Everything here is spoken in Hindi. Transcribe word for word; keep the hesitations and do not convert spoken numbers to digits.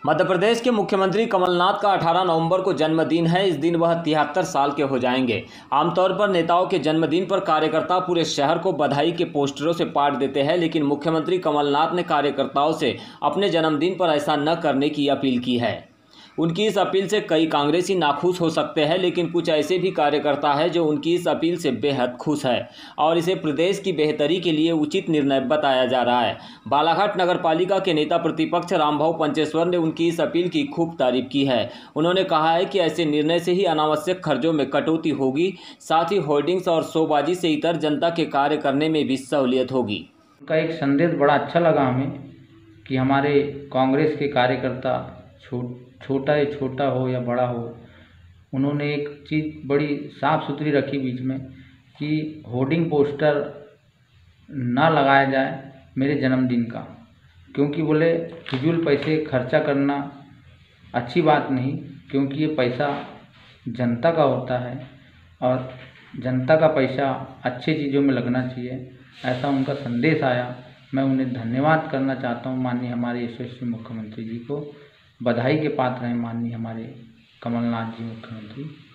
मध्य प्रदेश के मुख्यमंत्री कमलनाथ का अठारह नवंबर को जन्मदिन है। इस दिन वह तिहत्तर साल के हो जाएंगे। आमतौर पर नेताओं के जन्मदिन पर कार्यकर्ता पूरे शहर को बधाई के पोस्टरों से पाट देते हैं, लेकिन मुख्यमंत्री कमलनाथ ने कार्यकर्ताओं से अपने जन्मदिन पर ऐसा न करने की अपील की है। उनकी इस अपील से कई कांग्रेसी नाखुश हो सकते हैं, लेकिन कुछ ऐसे भी कार्यकर्ता हैं जो उनकी इस अपील से बेहद खुश है और इसे प्रदेश की बेहतरी के लिए उचित निर्णय बताया जा रहा है। बालाघाट नगरपालिका के नेता प्रतिपक्ष रामभाऊ पंचेश्वर ने उनकी इस अपील की खूब तारीफ की है। उन्होंने कहा है कि ऐसे निर्णय से ही अनावश्यक खर्चों में कटौती होगी, साथ ही होर्डिंग्स और शोबाजी से इतर जनता के कार्य करने में भी सहूलियत होगी। उनका एक संदेश बड़ा अच्छा लगा हमें कि हमारे कांग्रेस के कार्यकर्ता छो छोटा या छोटा हो या बड़ा हो, उन्होंने एक चीज़ बड़ी साफ़ सुथरी रखी बीच में कि होर्डिंग पोस्टर ना लगाया जाए मेरे जन्मदिन का, क्योंकि बोले फिजूल पैसे खर्चा करना अच्छी बात नहीं, क्योंकि ये पैसा जनता का होता है और जनता का पैसा अच्छी चीज़ों में लगना चाहिए। ऐसा उनका संदेश आया। मैं उन्हें धन्यवाद करना चाहता हूँ, माननीय हमारे यशस्वी मुख्यमंत्री जी को। बधाई के पात्र हैं माननीय हमारे कमलनाथ जी मुख्यमंत्री।